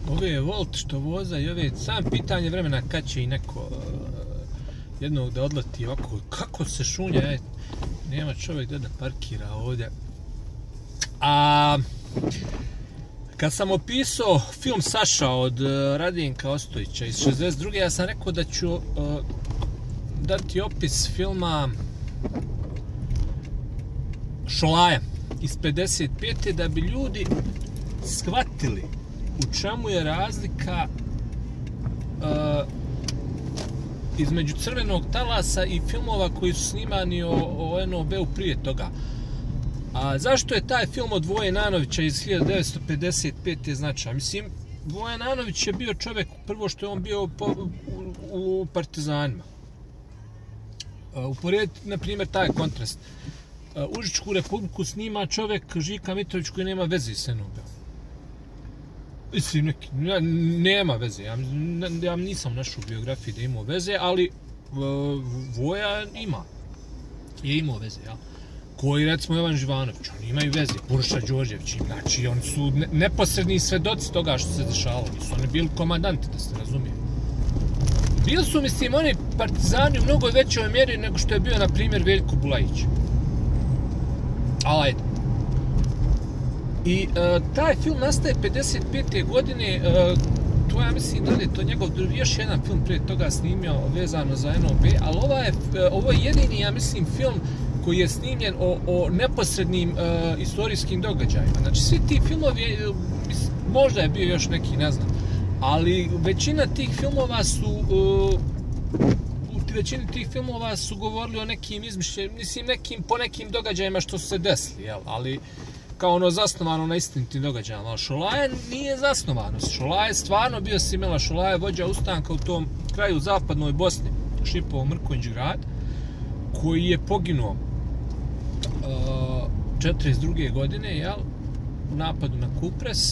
ove Volt što voza i ove, sam pitanje vremena kad će i neko jednog da odleti ovako, kako se šunja, nema čovjek da parkira ovdje. A kad sam opisao film Saša od Radinka Ostojića iz 62. ja sam rekao da ću dati opis filma Šolaja iz 55. da bi ljudi shvatili u čemu je razlika između Crvenog talasa i filmova koji su snimani o NOB-u prije toga. A zašto je taj film od Voje Nanovića iz 1955. značajan? Mislim, Voja Nanović je bio čovjek, prvo što je on bio u partizanima. Uporediti, na primjer, taj kontrast. Užičku republiku snima čovjek Žika Mitrović koji nema veze s NOB-om. Mislim, nema veze. Ja nisam našao u biografiji da imao veze, ali Voja je imao veze, jel? Koji, recimo, Jovan Živanović, oni imaju veze, Burša Đorđević, znači oni su neposredni svedoci toga što se dešavalo, nisu oni bili komandanti, da se razumije. Bili su, mislim, oni partizani u mnogo većoj mjeri nego što je bio, na primjer, Veljko Bulajić. Ali ajde. I taj film nastaje 55. godine, to ja mislim da je to njegov još jedan film prije toga snimio vezano za NOB, ali ovo je jedini, ja mislim, film koji je snimljen o neposrednim istorijskim događajima. Znači, svi ti filmovi, možda je bio još neki, ne znam, ali većina tih filmova su govorili o nekim po nekim događajima što su se desili, jel? Ali kao ono zasnovano na istinitim događajima. Ali Šolaje nije zasnovano. Šolaje je stvarno bio Simela Šolaje, vođa ustanka u tom kraju zapadnoj Bosni, Šipovo Mrkonjić grad, koji je poginuo 42. godine, jel, u napadu na Kupres,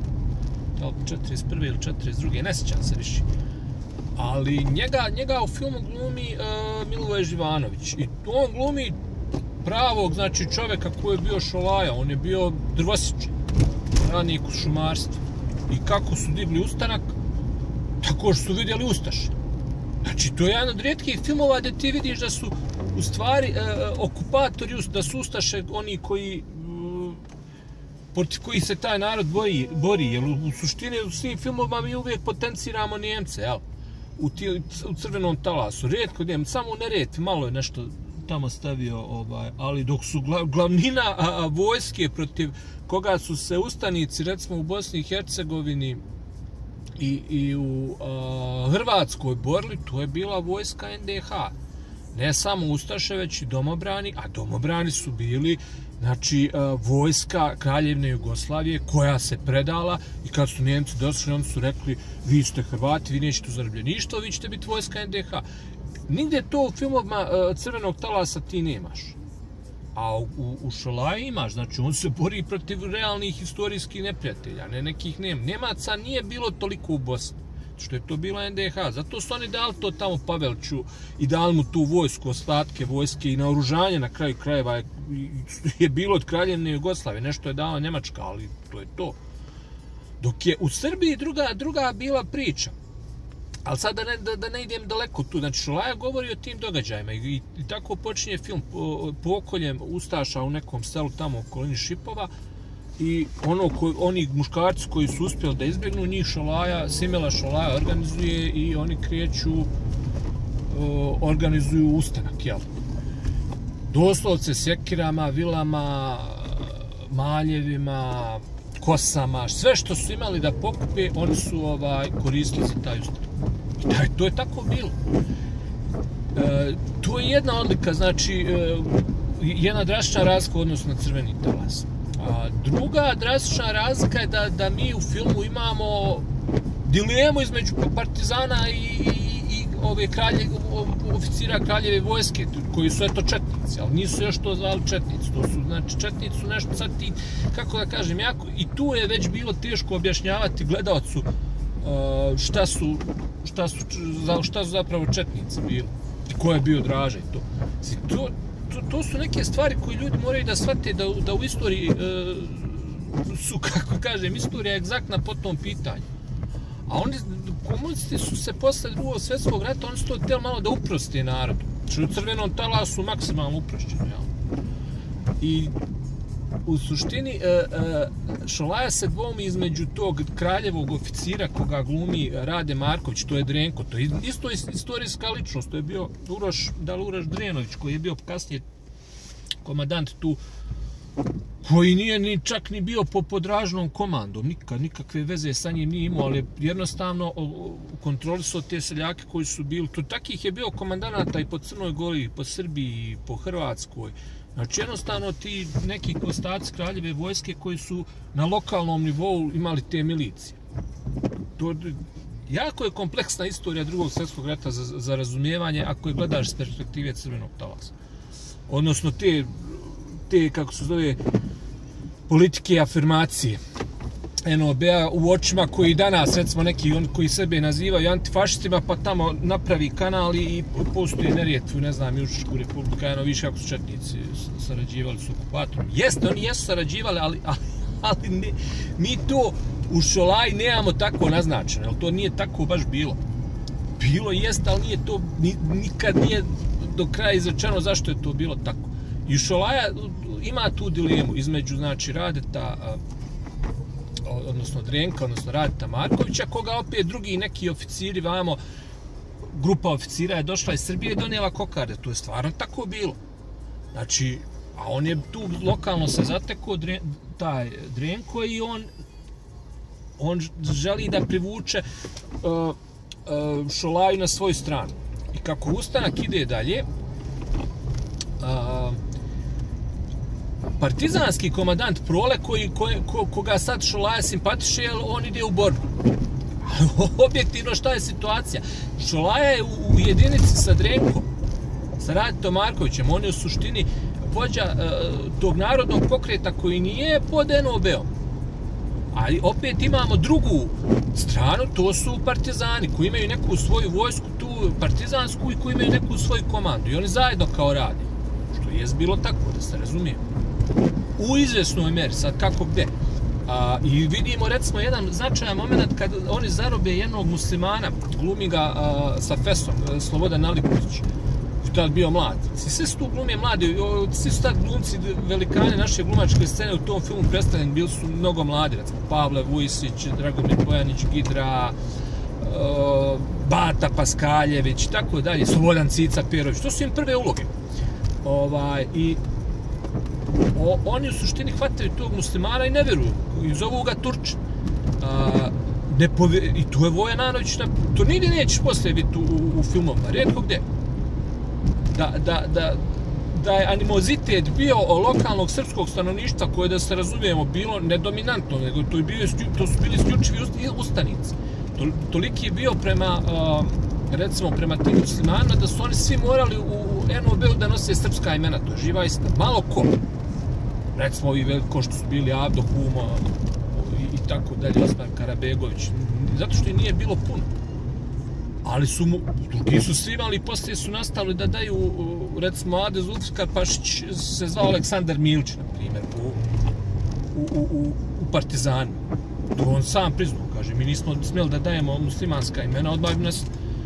41. ili 42. ne sjećam se više. Ali njega u filmu glumi Milivoje Živanović. I on glumi pravog, znači, čovjeka koji je bio Šolaja. On je bio drvosičar, radnik u šumarstvu. I kako su digli ustanak, tako što su vidjeli ustaše. Znači, to je jedan od rijetkih filmova gdje ti vidiš da su u stvari okupatori, da su ustaše oni koji protiv kojih se taj narod bori, jer u suštini u svim filmovima mi uvijek potenciramo Nijemce, jel? U Crvenom talasu, rijetko Nijemce, samo u Neretvi, malo je nešto tamo stavio, ali dok su glavnina vojske protiv koga su se ustanici, recimo u Bosni i Hercegovini i u Hrvatskoj borili, to je bila vojska NDH. Ne samo ustaše, već i domobrani, a domobrani su bili, znači, vojska Kraljevne Jugoslavije koja se predala i kad su Njemci došli, oni su rekli, vi ste Hrvati, vi nećete u zarobljeništvo, vi ćete biti vojska NDH. Nigde to u filmovima Crvenog talasa ti nemaš. A u Šolaji imaš, znači on se bori protiv realnih istorijskih neprijatelja, ne nekih Nemaca nije bilo toliko u Bosni, što je to bila NDH, zato su oni dali to tamo Paveliću i dali mu tu vojsku, ostatke vojske i naoružanje na kraju krajeva je bilo od Kraljevne Jugoslavije, nešto je dala Njemačka, ali to je to. Dok je u Srbiji druga bila priča. Ali sad da ne idem daleko tu, znači Šolaja govori o tim događajima i tako počinje film pokoljem ustaša u nekom selu tamo u okolini Šipova i oni muškarci koji su uspjeli da izbjegnu njih Simela Šolaja organizuje i oni organizuju ustanak, jel? Doslovce sekirama, vilama, maljevima, kosama, sve što su imali da pokupe, oni su koristili za taj ustanak. I to je tako bilo. To je jedna odlika, znači, jedna drastična razlika u odnosu na Crveni talas. Druga drastična razlika je da mi u filmu imamo dilemu između partizana i oficira Kraljeve vojske, koji su eto četnici, ali nisu još to zvali četnici. To su, znači, četnici su nešto sad ti, kako da kažem, i tu je već bilo teško objašnjavati gledalcu šta su zapravo četnici bili i ko je bio Draža i to. To su neke stvari koje ljudi moraju da shvate da u istoriji su, kako kažem, istorija je egzaktna po tom pitanju. A oni, komunisti su se posle drugog svjetskog rata, oni su to htjeli malo da uproste narodu. Znači u crvenom talasu maksimalno uprošćeno, jel? I u suštini Šolaja se dvoumi između tog kraljevog oficira koga glumi Rade Marković, to je Drenko, to je isto istorijska ličnost, to je bio Uroš Drenović koji je bio kasnije komandant tu, koji nije ni čak ni bio pod ražnom komandom, nikakve veze sa njim nije imao, ali jednostavno kontrolisao te seljake koji su bili, to takih je bio komandanata i po Crnoj Gori, i po Srbiji, i po Hrvatskoj. Znači jednostavno ti neki ostaci kraljeve vojske koji su na lokalnom nivou imali te milicije. To, jako je kompleksna istorija drugog svjetskog rata za razumijevanje ako je gledaš s perspektive crvenog talasa. Odnosno te kako se zove, politike afirmacije NOB-a u očima koji danas, recimo neki koji sebe nazivaju antifašistima, pa tamo napravi kanal i postoje nerijetvu, ne znam, Južničku republiku, više kako su četnici sarađivali s okupatorom. Jeste, oni jesu sarađivali, ali ne, mi to u Šolaji nemamo tako naznačeno, jer to nije tako baš bilo. Bilo jest, ali nije to, nikad nije do kraja izrečeno zašto je to bilo tako. I Šolaja ima tu dilemu između, znači, Radeta, odnosno Drenka, odnosno Radeta Markovića, koga opet drugi neki oficiri, vamo, grupa oficira je došla iz Srbije i donijela kokarde. To je stvarno tako bilo. Znači, a on je tu lokalno se zatekao, taj Drenko, i on želi da privuče Šolaju na svoju stranu. I kako ustanak ide dalje, partizanski komandant Prole, koga sad Šolaja simpatiše, jer on ide u borbu. Objektivno šta je situacija? Šolaja je u jedinici sa Drenkom, sa Radetom Markovićem, on je u suštini vođa tog narodnog pokreta koji nije pod NOB-om. Ali opet imamo drugu stranu, to su partizani koji imaju neku svoju vojsku, tu partizansku, i koji imaju neku svoju komandu. I oni zajedno kao rade. Što je bilo tako, da se razumije. U izvjesnoj meri, sad kako gde. I vidimo recimo jedan značajan moment kad oni zarobe jednog muslimana, glumi ga sa Fesom, Slobodan Alipuzić, koji je tad bio mlad. Svi su tu glumije mladi, svi su tad glumci velikane naše glumačke scene u tom filmu predstavljeni, bili su mnogo mladi, recimo Pavle Vujsić, Dragomir Bojanić, Gidra, Bata Paskaljević i tako dalje, Slobodan Cica Perović, to su im prve uloge. I oni u suštini hvataju tog muslimana i ne veruju, i zovu ga Turčin. I tu je Voja Nanović, to nigdje nećeš poslije vidjeti u filmovima, rijetko gdje. Da je animozitet bio lokalnog srpskog stanovništva, koje, da se razumijemo, bilo nedominantno, nego to su bili isključivi ustanici. Toliki je bio recimo prema tim muslimanima, da su oni svi morali u NOB-u da nose srpska imena, to je živa istina. Malo ko. Recimo ovi veliko što su bili Avdo Huma i tako dalje, Osman Karabegović. Zato što i nije bilo puno. Ali drugi su svi imali, poslije su nastavili da daju, recimo Ade Zulfikar Pašić se zvao Aleksandar Milić, na primjer, u Partizanu. To on sam priznao, kaže, mi nismo smjeli da dajemo muslimanska imena, odmah bi nas...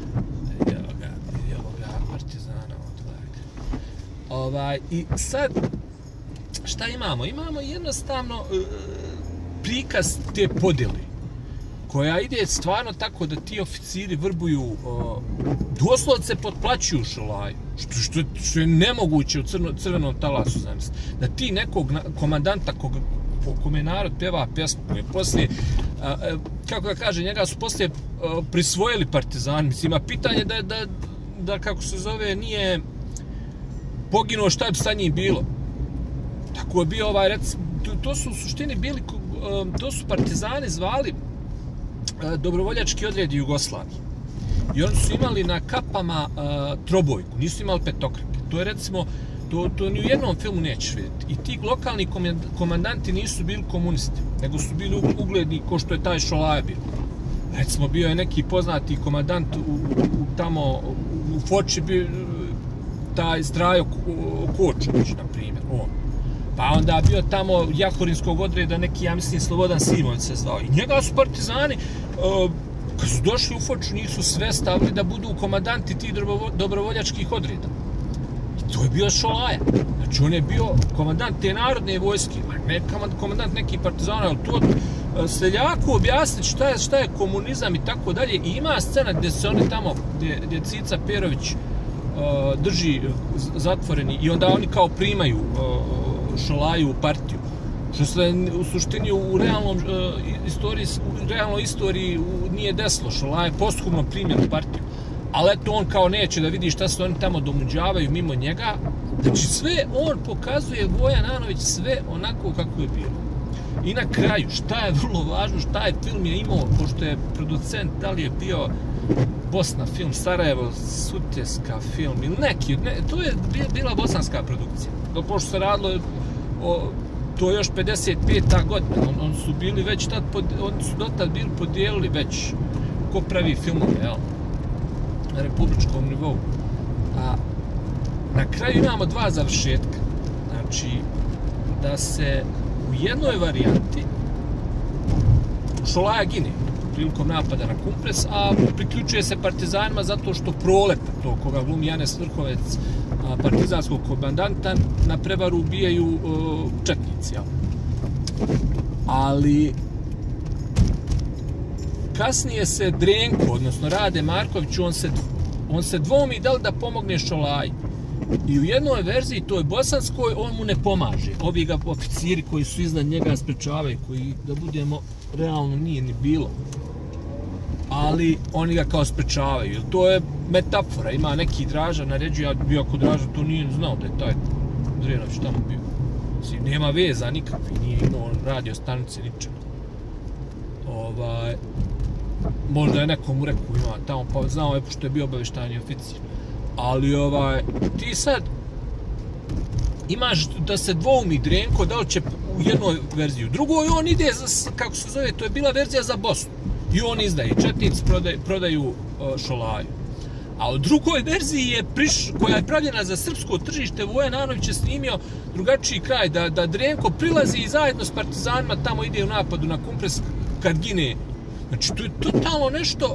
Evo ga, Partizana, odvajte. I sad, šta imamo? Imamo jednostavno prikaz te podjeli, koja ide stvarno tako da ti oficiri vrbuju, doslovce potplaćuju Šolaju, što je nemoguće u crvenom talasu, zamisliti. Da ti nekog komandanta kome je narod peva pjesmu, koje poslije, kako da kaže, njega su poslije prisvojili partizani. Mislim, a pitanje da kako se zove, nije poginuo, šta bi sa njim bilo. Tako je bio to su u suštini bili, to su partizani zvali dobrovoljački odred Jugoslavije. I oni su imali na kapama trobojku, nisu imali petokrake. To je recimo, to ni u jednom filmu nećeš vidjeti. I ti lokalni komandanti nisu bili komunisti, nego su bili ugledni ko što je taj Šolaja bio. Recimo, bio je neki poznati komandant tamo u Foči, bio taj Strajo Kočović, na primjer, on. Pa onda bio tamo Jahorinskog odreda neki, ja mislim, Slobodan Simović se zvao. I njega su partizani Kad su došli u Foču, njih su sve stavili da budu komandanti tih dobrovoljačkih odreda. I to je bio Šolaja. Znači, on je bio komandant te narodne vojske, a ne komandant nekih partizana, ali to seljaku objasniti šta je komunizam i tako dalje. I ima scena gdje se oni tamo, gdje Cica Perović drži zatvoreni i onda oni kao primaju Šolaju u partiju. Što se u suštini u realnoj istoriji nije desilo. Šolaja je posthumno primjen u partiju. Ali eto, on kao neće da vidi šta se oni tamo domuđavaju mimo njega. Znači sve on pokazuje, Vojan Anović, sve onako kako je bilo. I na kraju, šta je vrlo važno, šta je film je imao, pošto je producent, da li je bio Bosna film, Sarajevo, Sutjeska film ili neki, to je bila bosanska produkcija. Pošto se radilo to je još 55. godina, oni su bili već tad, oni su dotad bili podijelili već ko pravi filmove, jel? Na republičkom nivou. A na kraju imamo dva završetka. Znači, da se u jednoj varijanti Šolaja gine prilikom napada na Kumpres, a priključuje se partizanima zato što Prolepa, to koga glumi Janez Vrhovec, partizanskog komandanta, na prevaru ubijaju četnici. Ja. Ali kasnije se Drenko, odnosno Rade Marković, on se dvomi da li da pomogne Šolaji. I u jednoj verziji, toj bosanskoj, on mu ne pomaže. Ovi ga oficiri koji su iznad njega sprečavaju, koji, da budemo, realno nije ni bilo. Ali oni ga kao sprečavaju. To je metafora. Ima neki Draža naređuje, ja bio ako Draža to nije znao da je taj Drenović tamo bio. Nema veza nikakvi, nije imao radio stanice, ničega. Možda je nekomu rekao ima tamo, pa znao je pošto je bio obavještajni oficir. Ali ti sad imaš da se dvoumi Drenko da li će u jednoj verziji. U drugoj on ide, kako se zove, to je bila verzija za Bosnu. I on izdaje, četnici prodaju Šolaju. A u drugoj verziji koja je pravljena za srpsko tržište, Vojan Anović je snimio drugačiji kraj, da Drenko prilazi i zajedno s partizanima tamo ide u napadu na Kumpres kad gine. Znači, to je totalno nešto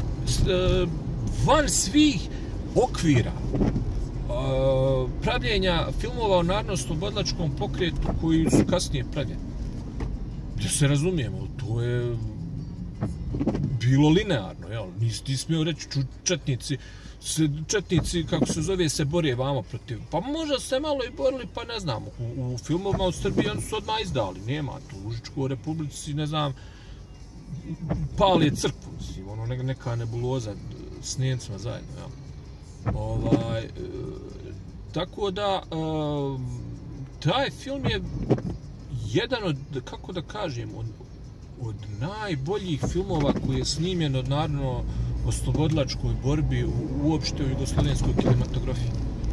van svih okvira pravljenja filmova o narodno-slobodlačkom pokretu koji su kasnije pravljeni. Da se razumijemo, to je bilo linearno, jel? Nisi smio reći četnici, kako se zove, se bore vamo protiv. Pa možda se malo i borili, pa ne znam, u filmovima od Srbije oni su odmah izdali, nema tu, u Užičkoj republici, ne znam, pali crkvu, neka nebuloza s Njemcima zajedno, jel? Tako da, taj film je jedan od, kako da kažem, od najboljih filmova koji je snimljen od narodno-oslobodilačkoj borbi uopšte u jugoslovenskoj kinematografiji.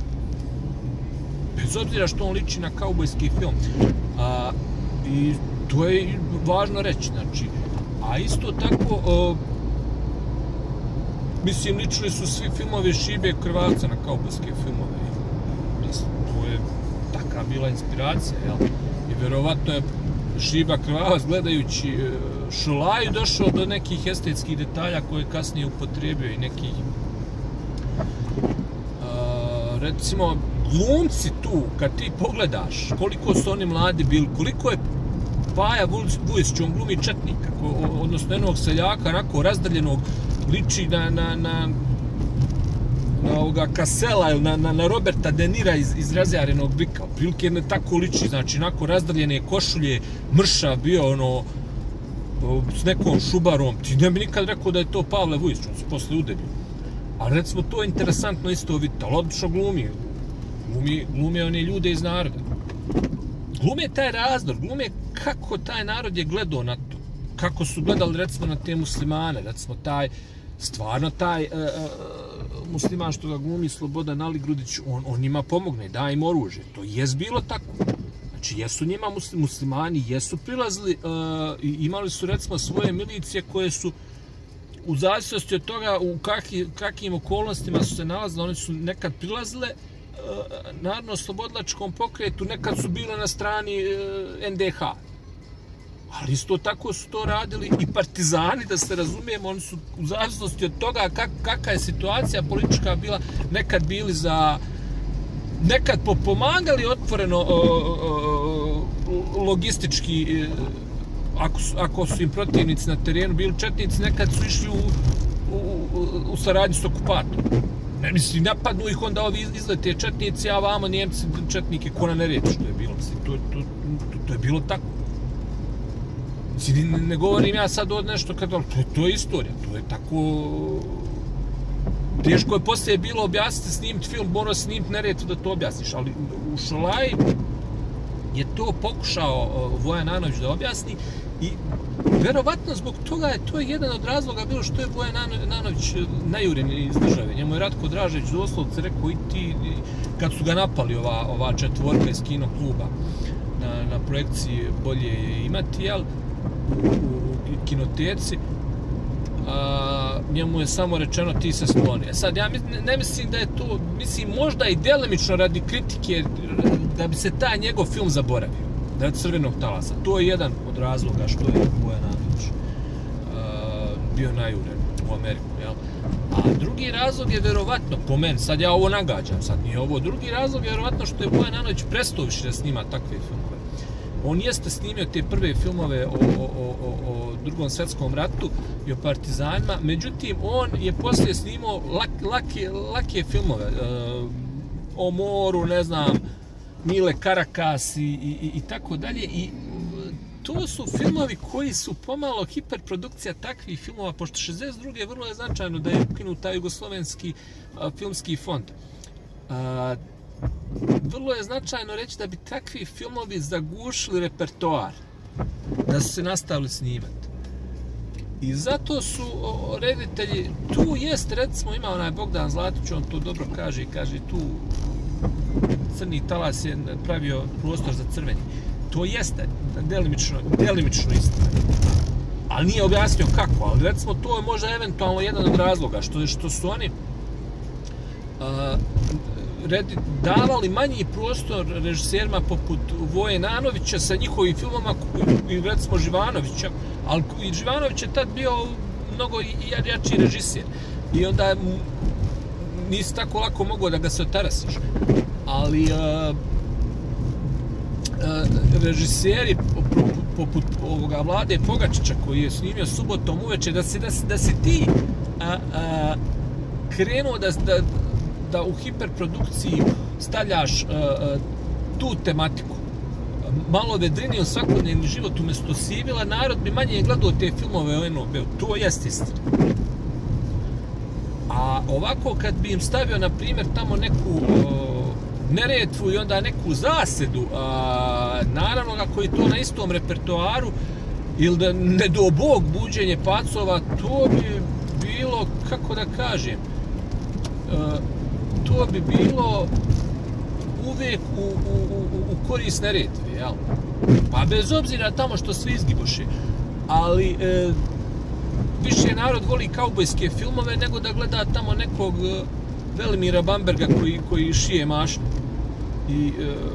Bez obzira što on liči na kaubojski film. I to je važno reći, znači. A isto tako, mislim, ličili su svi filmovi Šibe Krvavca na kaubojske filmove. Mislim, to je taka bila inspiracija, jel? I vjerovatno je Šiba Krvavac gledajući Šolaju došao do nekih estetskih detalja koje kasnije upotrijebio i nekih recimo glumci tu, kad ti pogledaš koliko su oni mladi bili, koliko je Paja Vujsić, on glumi četnika, odnosno jednog seljaka, onako razdaljenog, liči na ovoga Kasela ili na Roberta De Nira iz Razjarenog bika. Prilike ne tako liči, znači onako razdaljene košulje, mršav bio s nekom šubarom. Ti ne bi nikad rekao da je to Pavle Vujsić, on se posle udebio. Ali recimo to je interesantno isto vidjeti, ali odlično glumi. Glume one ljude iz naroda. Glume taj razdor, glume kako taj narod je gledao na to. Kako su gledali recimo na te muslimane, recimo stvarno taj musliman što ga glumi Slobodan Aligrudić, on njima pomogne, daje im oružje. To jest bilo tako. Znači, jesu njima muslimani, jesu prilazili, imali su recimo svoje milicije koje su u zavisnosti od toga u kakvim okolnostima su se nalazile, one su nekad prilazile narodno-slobodilačkom pokretu, nekad su bile na strani NDH. Ali isto tako su to radili i partizani, da se razumijemo, oni su u zavisnosti od toga kakva je situacija politička bila, nekad bili za, nekad pomagali otvoreno logistički, ako su im protivnici na terenu bili četnici, nekad su išli u saradnju s okupatorom. Ne, mislim, napadnu ih, onda ovi izlete četnici, a vamo Njemci četnike ko na Neretvi, što je bilo. Mislim, to je bilo tako. Mislim, ne govorim ja sad od nešto kada, to je istorija, to je tako... Teško je poslije bilo objasniti, snimiti film, morao snimiti Neretvu da to objasniš, ali u Šolaji je to pokušao Vojan Nanović da objasni i verovatno zbog toga je to jedan od razloga bilo što je Vojan Nanović najuren iz države. Njemu je Ratko Dražević doslovce rekao i ti, kad su ga napali ova četvorka iz kino kluba na projekciji Bolje je imati, jel, u kinoteci, njemu je samo rečeno ti se skloni. Sad, ja ne mislim da je to, mislim možda i delimično radi kritike da bi se taj njegov film zaboravio, da je Crvenog talasa. To je jedan od razloga što je Vojan Nanović bio najuren u Ameriku, jel? A drugi razlog je verovatno, po meni, sad ja ovo nagađam, sad nije ovo, drugi razlog je verovatno što je Vojan Nanović prestao više da snima takve filmove. On jeste snimio te prve filmove o Drugom svjetskom ratu i o partizanima, međutim, on je poslije snimao lake filmove, o moru, ne znam, Mile Karakas i tako dalje, i to su filmovi koji su pomalo hiperprodukcija takvih filmova, pošto 62. vrlo je značajno da je ukinut taj jugoslovenski filmski fond. Vrlo je značajno reći da bi takvi filmovi zagušili repertoar, da su se nastavili snimati. I zato su reditelji, tu jest, recimo ima onaj Bogdan Zlatić, on to dobro kaže i kaže tu Crni talas je pravio prostor za crveni. To jeste delimično istina. Ali nije objasnio kako, ali recimo to je možda eventualno jedan od razloga, što su oni davali manji prostor režiserima poput Voje Nanovića sa njihovim filmama i recimo Živanovića, ali i Živanović je tad bio mnogo jači režiser i onda nisi tako lako mogao da ga se otarasiš. Ali režiseri poput ovoga Vlade Pogačića koji je snimio Subotom uveče, da si ti krenuo da u hiperprodukciji stavljaš tu tematiku, malo vedrini u svakodnevni život umjesto sivila, narod bi manje gledao te filmove o NOB-u. To jest istina. A ovako kad bi im stavio, na primjer, tamo neku Neretvu i onda neku Zasedu, naravno ako je to na istom repertoaru, ili da ne do Bog buđenje pacova, to bi bilo, kako da kažem, to bi bilo uvijek u korist Neretve, jel? Pa bez obzira tamo što svi izgiboše. Ali više narod voli kaubojske filmove nego da gleda tamo nekog Velimira Bamberga koji šije mašnu i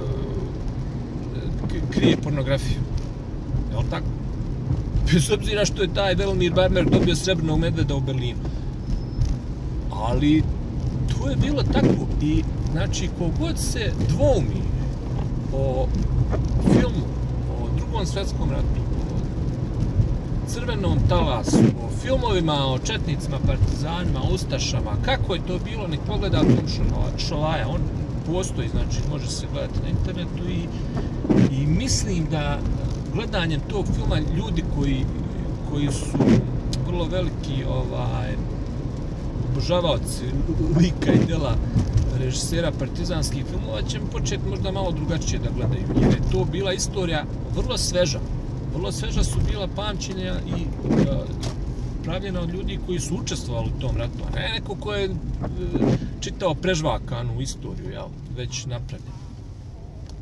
krije pornografiju. Jel' tako? Bez obzira što je taj Velimir Bamberg dobio srebrnog medveda u Berlinu. Ali to je bilo tako. I znači, kogod se dvoumi o filmu, o Drugom svjetskom ratu, o Crvenom talasu, o filmovima o četnicima, partizanima, ustašama, kako je to bilo, nek pogleda film Šolaja. On postoji, znači može se gledati na internetu i mislim da gledanjem tog filma ljudi koji su vrlo veliki obožavaoci lika i dela režisera partizanskih filmova će početi možda malo drugačije da gledaju, jer je to bila istorija vrlo sveža. Vrlo sveža su bila pamćenja i pravljena od ljudi koji su učestvovali u tom ratu, a ne neko ko je čitao prežvakanu istoriju, jel, već napravljeno.